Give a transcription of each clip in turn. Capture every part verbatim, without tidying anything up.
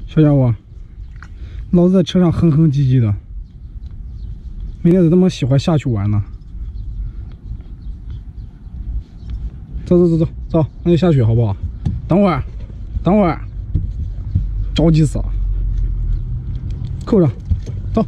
小家伙，老子在车上哼哼唧唧的，每天咋这么喜欢下去玩呢？走走走走走，那就下去好不好？等会儿，等会儿，着急死了。扣上，走。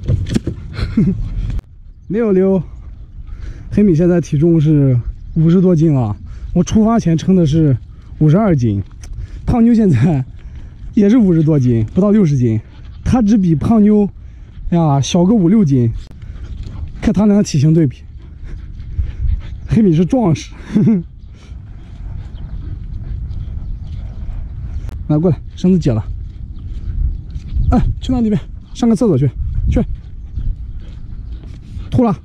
六六，黑米现在体重是五十多斤了，我出发前称的是五十二斤，胖妞现在也是五十多斤，不到六十斤，他只比胖妞呀小个五六斤。看他俩的体型对比，黑米是壮士。来过来，绳子解了。哎，去那里边上个厕所去，去。吐了，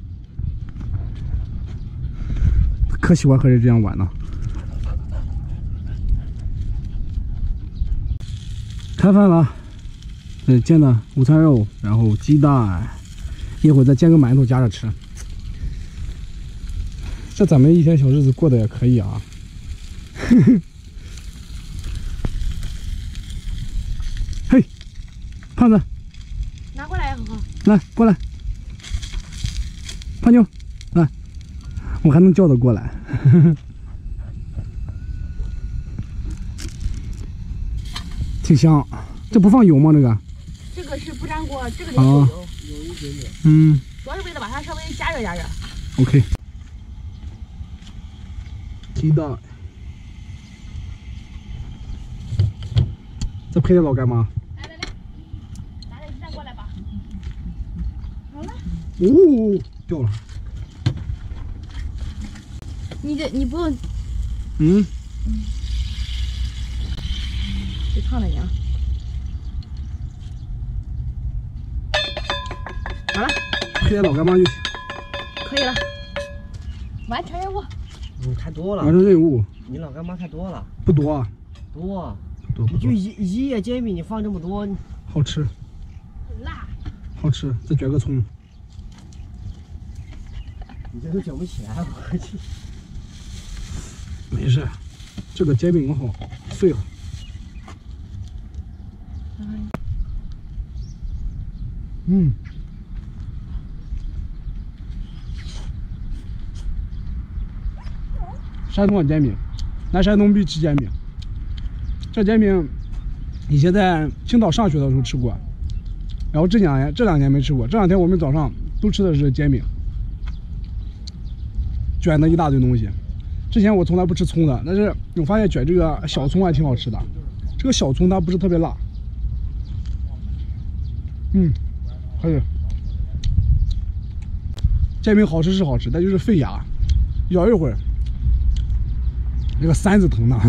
可喜欢和人这样玩呢。开饭了，呃，煎的午餐肉，然后鸡蛋，一会儿再煎个馒头夹着吃。这咱们一天小日子过得也可以啊。嘿，胖子， 拿过来，好好。 来，过来。胖妞，来，我还能叫得过来。挺香，这不放油吗？这个？ 这个是不粘锅，这个里面有油， 有一点点。 嗯， 主要是为了把它稍微加热加热。 OK。鸡蛋，这配的老干妈。 来来来，拿点鸡蛋过来吧。好了。 哦，掉了。 你这你不用。 嗯。 别烫着你啊。好了。 配点老干妈就行。 可以了。完成任务。 嗯，太多了。 完成任务。 你老干妈太多了。 不多啊。 多啊。 多不多？ 你就一一叶煎饼，你放这么多， 好吃。 很辣。 好吃，再卷个葱。 你这都卷不起来，我去。 没事，这个煎饼好碎了。嗯。山东的煎饼，来山东必吃煎饼。这煎饼以前在青岛上学的时候吃过，然后这两年这两年没吃过。这两天我们早上都吃的是煎饼，卷的一大堆东西。之前我从来不吃葱的，但是我发现卷这个小葱还挺好吃的。这个小葱它不是特别辣，嗯，可以。煎饼好吃是好吃，但就是费牙，咬一会儿，那个腮子疼呢。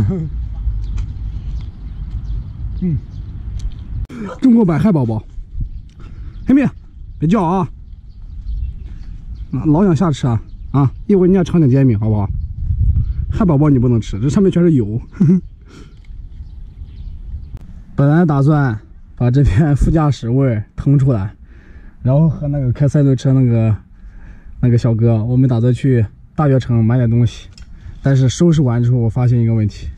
嗯，中国版汉堡包，黑米，别叫啊！啊，老想下吃啊啊！一会儿你也尝点煎饼好不好？汉堡包你不能吃，这上面全是油。本来打算把这片副驾驶位腾出来，然后和那个开三轮车那个那个小哥，我们打算去大悦城买点东西。但是收拾完之后，我发现一个问题，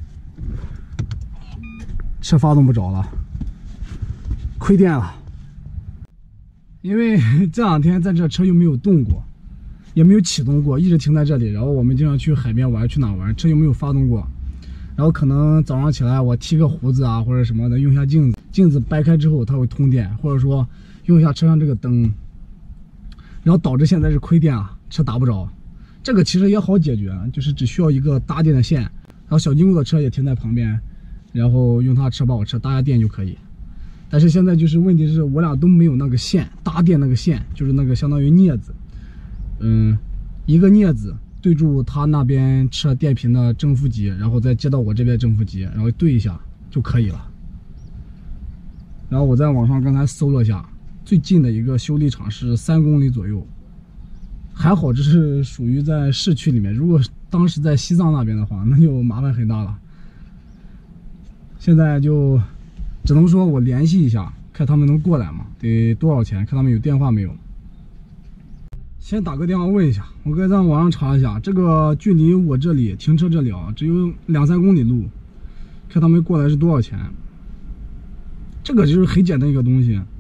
车发动不着了，亏电了。因为这两天在这车又没有动过，也没有启动过，一直停在这里。然后我们经常去海边玩，去哪玩，车又没有发动过。然后可能早上起来我剃个胡子啊或者什么的，用一下镜子，镜子掰开之后它会通电，或者说用一下车上这个灯，然后导致现在是亏电啊，车打不着。这个其实也好解决，就是只需要一个搭电的线，然后小金库的车也停在旁边，然后用它车把我车搭下电就可以。但是现在就是问题是我俩都没有那个线搭电，那个线就是那个相当于镊子，嗯，一个镊子对住他那边车电瓶的正负极，然后再接到我这边正负极，然后对一下就可以了。然后我在网上刚才搜了一下，最近的一个修理厂是三公里左右。还好这是属于在市区里面，如果当时在西藏那边的话，那就麻烦很大了。现在就只能说我联系一下，看他们能过来吗？得多少钱？看他们有电话没有。先打个电话问一下，我刚才在网上查了一下，这个距离我这里停车这里啊，只有两三公里路，看他们过来是多少钱。 这个就是很简单一个东西。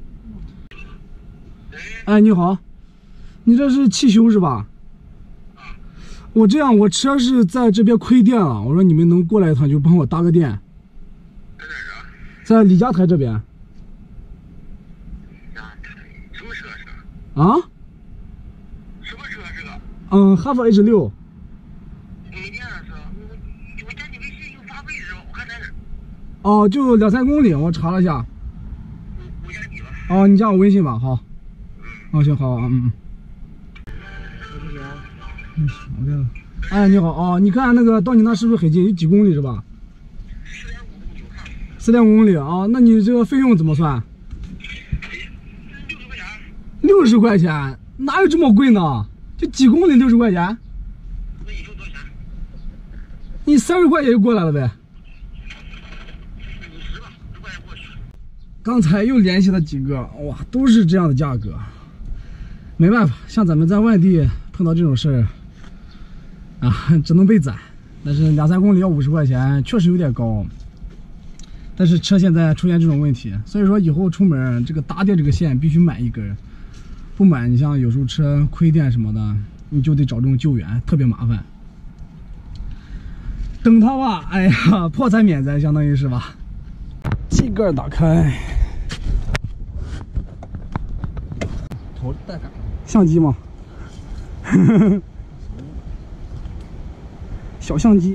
哎，你好，你这是汽修是吧？我这样，我车是在这边亏电了，我说你们能过来一趟就帮我搭个电。 在哪儿啊？ 在李家台这边。 李家台什么车是？ 啊？ 什么车是？ 嗯，哈弗 H 六。 没电了是？我我加你微信有发位置，我看在哪儿。 哦，就两三公里，我查了一下。 我我加你了。 哦，你加我微信吧，好。哦，行，好，嗯嗯。嗯，好的。哎，你好哦，你看那个到你那是不是很近？有几公里是吧？ 四点五公里，我看。 四点五公里啊，那你这个费用怎么算？ 六十块钱。 六十块钱，哪有这么贵呢？就几公里六十块钱？ 那你收多少钱？ 你三十块钱就过来了呗。 五十吧，十块钱过去。 刚才又联系了几个，哇，都是这样的价格。没办法，像咱们在外地碰到这种事儿啊，只能被攒。但是两三公里要五十块钱，确实有点高。但是车现在出现这种问题，所以说以后出门这个搭电这个线必须买一根，不买你像有时候车亏电什么的，你就得找这种救援，特别麻烦。等它吧，哎呀，破财免灾，相当于是吧？机盖打开， 头带杆。 相机吗？小相机。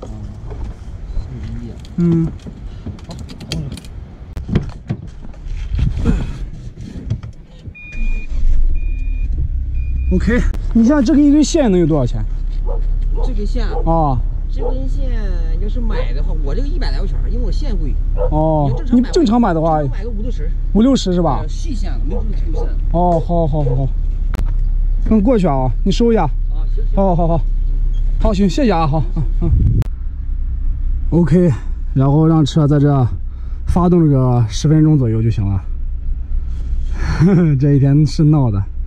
相机。 嗯。OK， 你像这个一根线能有多少钱？ 这根线哦， 这根线要是买的话，我这个一百来块钱，因为我线贵。 哦，你正常买的话， 买个五六十。 五六十是吧？ 细线的，没有这个粗线。 哦，好，好，好，好。嗯，过去啊，你收一下。 啊，行。 好，好，好，好，行，谢谢啊，好，嗯嗯。OK， 然后让车在这发动个十分钟左右就行了。这一天是闹的。